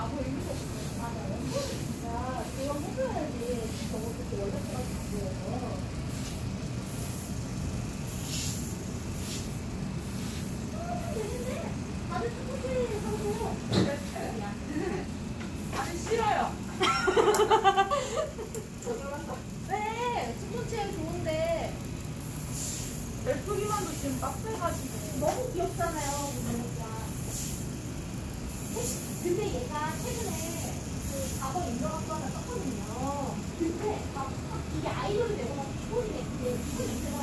뭐 의미가 없어. 맞아. 원본은 진짜 그런 해줘야지. 너무 그렇게 원래처럼 안 보여서. 되는데 다들 스포츠에 하고. 아니 싫어요. 네, 스포츠에 좋은데 예쁘기만도 지금 빡세가지고. 너무 귀엽잖아요, 그러니까. 근데 얘가 최근에 그 과거 인정학도 하나 썼거든요. 근데 막 이게 아이돌이 되고 막 기본이 됐는데 기본 인생